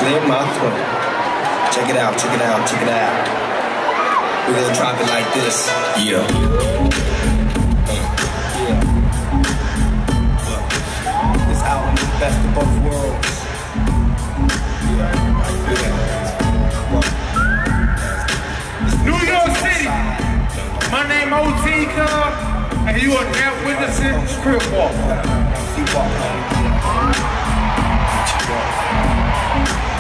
clear my throat. Check it out, check it out, check it out. We're gonna drop it like this. Yeah. This album is the best of both worlds. New York City. My name OT Cub, and you are now witnessing Crip Walk.